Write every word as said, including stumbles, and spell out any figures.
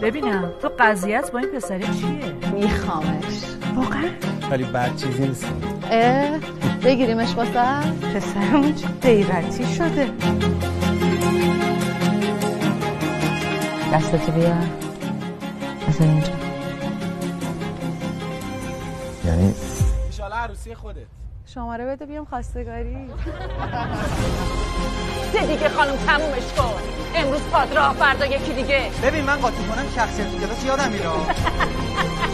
ببینم تو قضیهت با این پسره چیه؟ میخوامش. واقعا؟ ولی بد چیزی نیست. اه بگیریمش واسه پسرمون چه غیرتی شده. دستتو بیار. بذار اینجا. یعنی انشالله عروسی خودت. شماره بده بیام خواستگاری. ده دیگه خانم تمومش کن. امروز پادرا، فردا یکی دیگه. ببین من قاطی کنم شخصیت کلاس یادم میره.